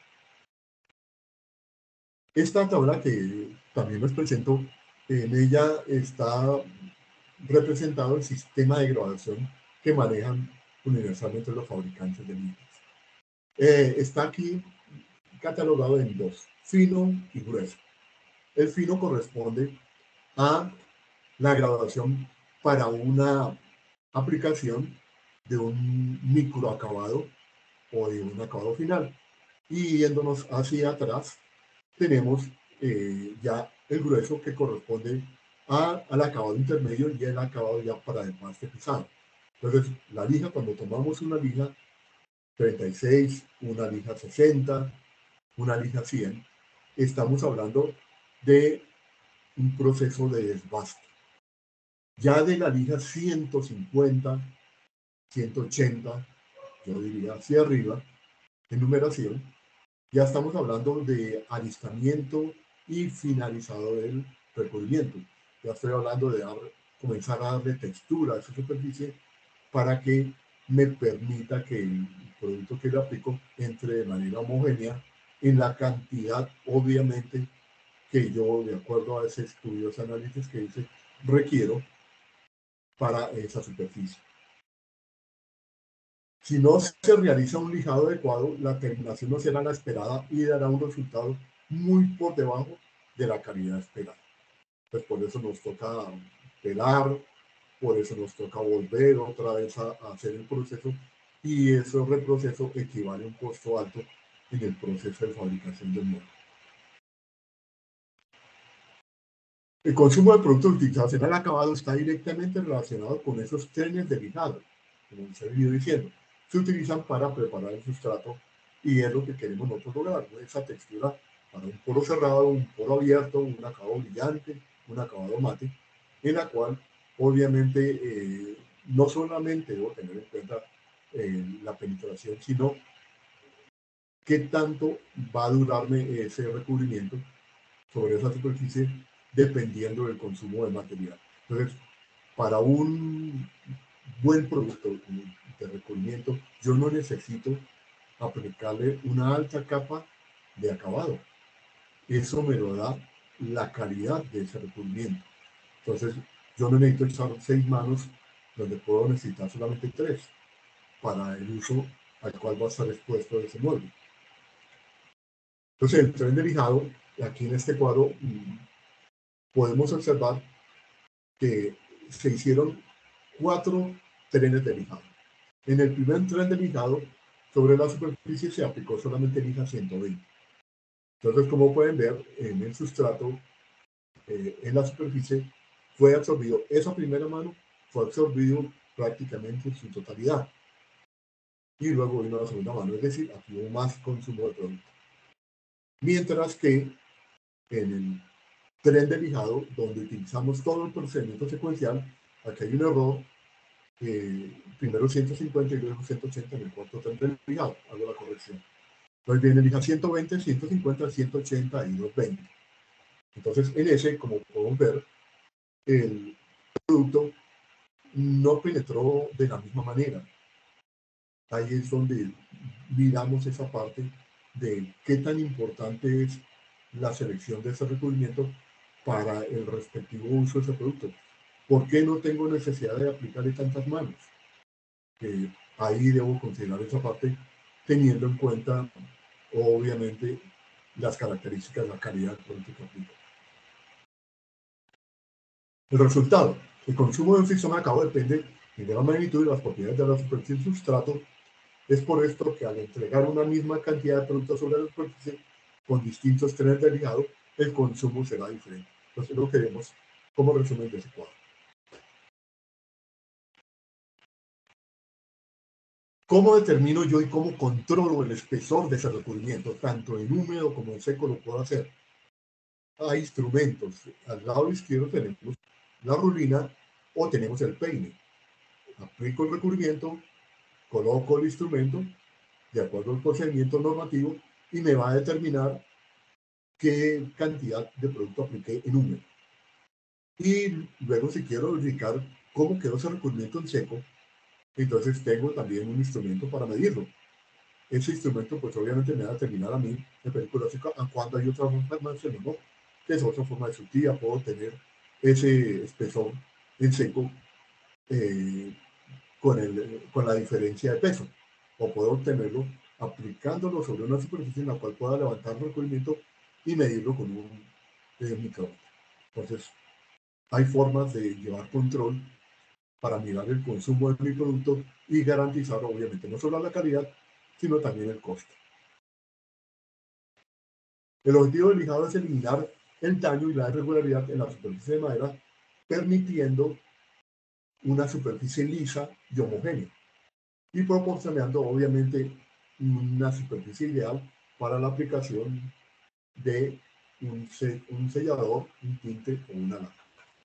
Esta tabla que también les presento, en ella está representado el sistema de graduación que manejan universalmente los fabricantes de libros. Eh, está aquí catalogado en dos, fino y grueso. El fino corresponde a la graduación para una aplicación de un microacabado o de un acabado final. Y yéndonos hacia atrás, tenemos eh, ya el grueso que corresponde a, al acabado intermedio y el acabado ya para el paste pisado. Entonces, la lija, cuando tomamos una lija treinta y seis, una lija sesenta, una lija cien, estamos hablando de un proceso de desbaste. Ya de la lija ciento cincuenta, ciento ochenta, yo diría hacia arriba, en numeración, ya estamos hablando de alistamiento y finalizado del recubrimiento. Ya estoy hablando de dar, comenzar a darle textura a esa superficie para que me permita que el producto que le aplico entre de manera homogénea en la cantidad, obviamente, que yo, de acuerdo a ese estudio, ese análisis que hice, requiero para esa superficie. Si no se realiza un lijado adecuado, la terminación no será la esperada y dará un resultado muy por debajo de la calidad esperada. Pues por eso nos toca pelar, por eso nos toca volver otra vez a, a hacer el proceso, y ese reproceso equivale a un costo alto en el proceso de fabricación del molde. El consumo de productos utilizados en el acabado está directamente relacionado con esos trenes de lijado, como se ha venido diciendo. Se utilizan para preparar el sustrato y es lo que queremos nosotros lograr, ¿no? Esa textura para un poro cerrado, un poro abierto, un acabado brillante, un acabado mate, en la cual obviamente eh, no solamente debo tener en cuenta eh, la penetración, sino qué tanto va a durarme ese recubrimiento sobre esa superficie dependiendo del consumo de material. Entonces, para un buen producto de recubrimiento, yo no necesito aplicarle una alta capa de acabado. Eso me lo da la calidad de ese recubrimiento. Entonces, yo no necesito echar seis manos donde puedo necesitar solamente tres para el uso al cual va a estar expuesto ese molde. Entonces, el tren de lijado, aquí en este cuadro, podemos observar que se hicieron cuatro trenes de lijado. En el primer tren de lijado, sobre la superficie se aplicó solamente lija ciento veinte. Entonces, como pueden ver, en el sustrato, eh, en la superficie, fue absorbido, esa primera mano fue absorbido prácticamente en su totalidad. Y luego vino la segunda mano, es decir, aquí hubo más consumo de producto. Mientras que en el tren de lijado, donde utilizamos todo el procedimiento secuencial, aquí hay un error, eh, primero ciento cincuenta y luego ciento ochenta en el cuarto tren de lijado, hago la corrección. Entonces viene lija ciento veinte, ciento cincuenta, ciento ochenta y doscientos veinte. Entonces en ese, como podemos ver, el producto no penetró de la misma manera. Ahí es donde miramos esa parte de qué tan importante es la selección de ese recubrimiento para el respectivo uso de ese producto. ¿Por qué no tengo necesidad de aplicarle tantas manos? Eh, ahí debo considerar esa parte teniendo en cuenta, obviamente, las características, la calidad del producto que aplico. El resultado. El consumo de un sistema de acabado depende de la magnitud y las propiedades de la superficie del sustrato. Es por esto que al entregar una misma cantidad de productos sobre la superficie con distintos trenes de lijado, el consumo será diferente. Entonces, lo que vemos como resumen de ese cuadro. ¿Cómo determino yo y cómo controlo el espesor de ese recubrimiento? Tanto en húmedo como en seco lo puedo hacer. Hay instrumentos. Al lado izquierdo tenemos la rulina o tenemos el peine. Aplico el recubrimiento, coloco el instrumento de acuerdo al procedimiento normativo y me va a determinar qué cantidad de producto apliqué en húmedo. Y luego, si quiero verificar cómo quedó ese recubrimiento en seco, entonces tengo también un instrumento para medirlo. Ese instrumento, pues obviamente me va a determinar a mí, en película seca, a cuándo hay otra forma de ¿no? Que es otra forma de surtida, puedo tener ese espesor en seco eh, con, el, con la diferencia de peso, o puedo obtenerlo aplicándolo sobre una superficie en la cual pueda levantar el recubrimiento y medirlo con un eh, micrómetro. Entonces, hay formas de llevar control para mirar el consumo de mi producto y garantizar, obviamente, no solo la calidad, sino también el costo. El objetivo del lijado es eliminar el daño y la irregularidad en la superficie de madera, permitiendo una superficie lisa y homogénea, y proporcionando, obviamente, una superficie ideal para la aplicación de un, un sellador, un tinte o una lana.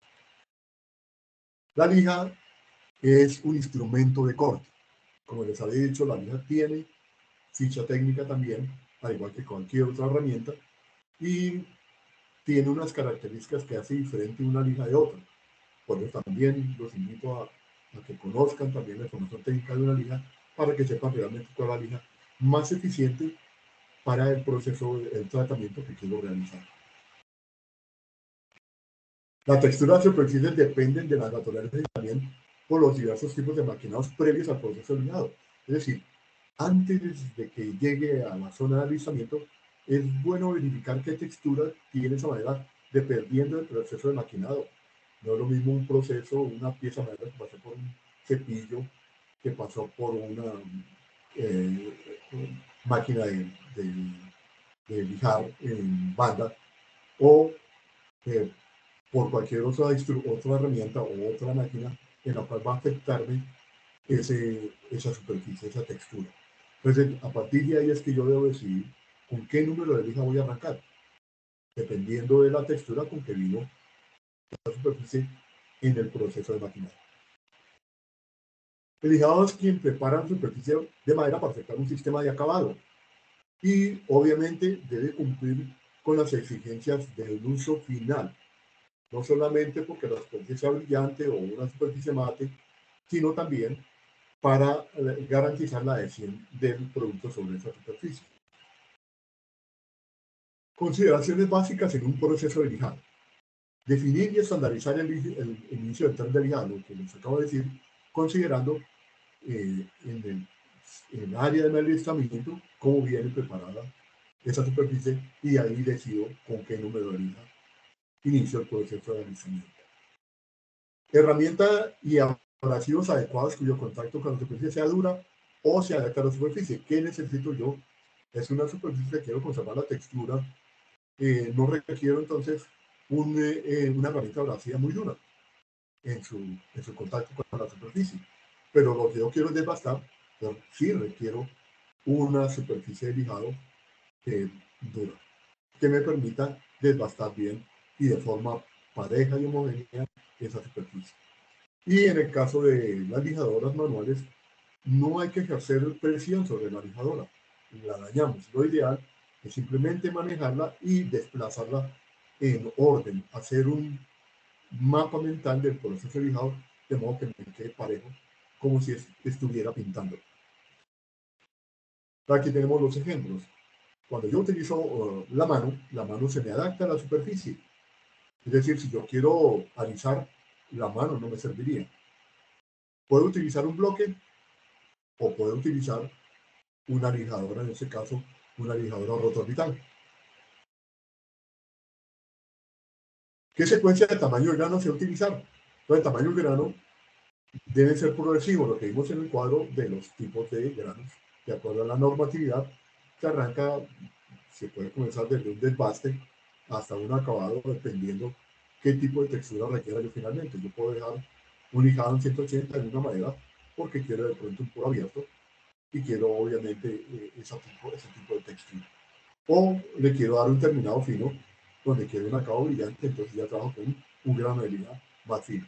La lija es un instrumento de corte. Como les había dicho, la lija tiene ficha técnica también, al igual que cualquier otra herramienta, y tiene unas características que hace diferente una lija de otra. Por eso también los invito a a que conozcan también la información técnica de una lija, para que sepan realmente cuál es la lija más eficiente para el proceso, el tratamiento que quiero realizar. La textura de superficies dependen de la naturaleza y también por los diversos tipos de maquinados previos al proceso de lijado. Es decir, antes de que llegue a la zona de alisamiento, es bueno verificar qué textura tiene esa madera dependiendo del proceso de maquinado. No es lo mismo un proceso, una pieza de madera que pasó por un cepillo, que pasó por una eh, máquina de, de, de lijar en banda, o eh, por cualquier otra, otra herramienta o otra máquina en la cual va a afectarme ese, esa superficie, esa textura. Entonces, a partir de ahí es que yo debo decidir con qué número de lija voy a arrancar, dependiendo de la textura con que vino la superficie en el proceso de maquinaje. El lijador es quien prepara la superficie de madera para afectar un sistema de acabado y obviamente debe cumplir con las exigencias del uso final, no solamente porque la superficie sea brillante o una superficie mate, sino también para garantizar la adhesión del producto sobre esa superficie. Consideraciones básicas en un proceso de lijado. Definir y estandarizar el, el, el inicio del tren de lijado, lo que les acabo de decir, considerando eh, en, el, en el área de alistamiento cómo viene preparada esa superficie, y ahí decido con qué número de lija inicio el proceso de alistamiento. Herramienta y abrasivos adecuados cuyo contacto con la superficie sea dura o se adapte a la superficie. ¿Qué necesito yo? Es una superficie que quiero conservar la textura. Eh, no requiero entonces un, eh, una herramienta abrasiva muy dura en su, en su contacto con la superficie. Pero lo que yo quiero es desbastar, pero sí requiero una superficie de lijado eh, dura, que me permita desbastar bien y de forma pareja y homogénea esa superficie. Y en el caso de las lijadoras manuales, no hay que ejercer presión sobre la lijadora, la dañamos. Lo ideal es simplemente manejarla y desplazarla en orden, hacer un mapa mental del proceso de lijado, de modo que me quede parejo, como si estuviera pintando. Aquí tenemos los ejemplos. Cuando yo utilizo uh, la mano, la mano se me adapta a la superficie. Es decir, si yo quiero alisar, la mano no me serviría. Puedo utilizar un bloque o puedo utilizar una lijadora, en este caso, una lijadora rotorbital. ¿Qué secuencia de tamaño de grano se va a utilizar? Entonces, el tamaño del grano debe ser progresivo, lo que vimos en el cuadro de los tipos de granos, de acuerdo a la normatividad, que arranca, se puede comenzar desde un desbaste hasta un acabado, dependiendo qué tipo de textura requiera yo finalmente. Yo puedo dejar un lijado en ciento ochenta en una madera, porque quiero de pronto un puro abierto, y quiero obviamente eh, ese, tipo, ese tipo de textura. O le quiero dar un terminado fino, donde quiero un acabado brillante, entonces ya trabajo con un grano de lija más fino.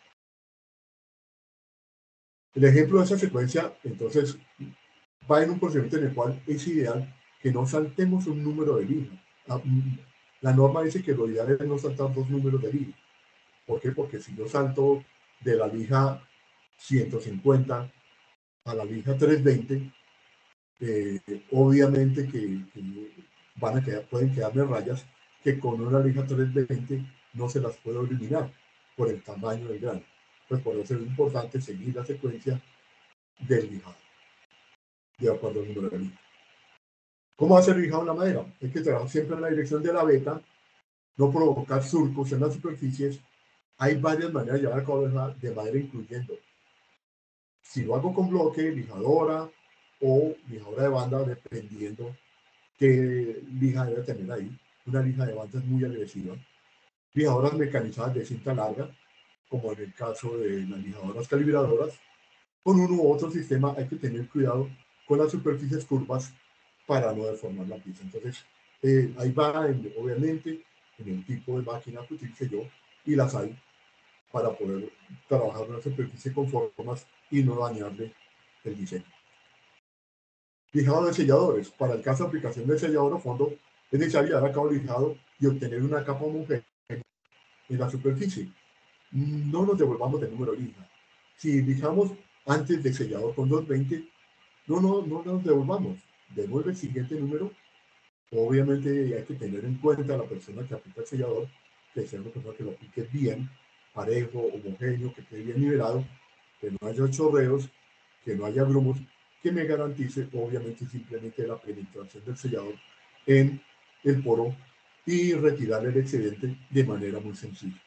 El ejemplo de esa secuencia, entonces, va en un procedimiento en el cual es ideal que no saltemos un número de lija. La, la norma dice que lo ideal es no saltar dos números de lija. ¿Por qué? Porque si yo salto de la lija ciento cincuenta a la lija trescientos veinte, eh, obviamente que, que van a quedar, pueden quedarme rayas que con una lija trescientos veinte no se las puedo eliminar por el tamaño del grano. Pues por eso es importante seguir la secuencia del lijado, de acuerdo al número de lija. ¿Cómo hacer lijado en la madera? Hay que trabajar siempre en la dirección de la veta, no provocar surcos en las superficies. Hay varias maneras de llevar a cabo de madera, incluyendo, si lo hago con bloque, lijadora o lijadora de banda, dependiendo qué lija debe tener ahí. Una lija de banda es muy agresiva. Lijadoras mecanizadas de cinta larga, como en el caso de las lijadoras calibradoras. Con uno u otro sistema hay que tener cuidado con las superficies curvas para no deformar la pieza. Entonces, eh, ahí va, en, obviamente, en el tipo de máquina que utilice yo, y las hay para poder trabajar una superficie con formas y no dañarle el diseño. Lijado de selladores. Para el caso de aplicación de sellador a fondo, es necesario llevar a cabo el lijado y obtener una capa homogénea en la superficie. No nos devolvamos del número de lija. Si lijamos antes de sellador con doscientos veinte, no, no, no nos devolvamos. Devuelve el siguiente número. Obviamente hay que tener en cuenta a la persona que aplica el sellador, que sea una persona que lo aplique bien, parejo, homogéneo, que esté bien nivelado, que no haya chorreos, que no haya grumos, que me garantice obviamente simplemente la penetración del sellador en el poro y retirar el excedente de manera muy sencilla.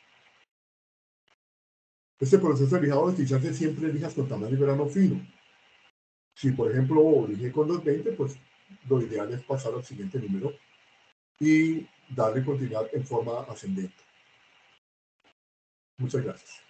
Este proceso de lijado de se siempre elijas con tamaño de grano fino. Si por ejemplo lijé con doscientos veinte, pues lo ideal es pasar al siguiente número y darle continuidad en forma ascendente. Muchas gracias.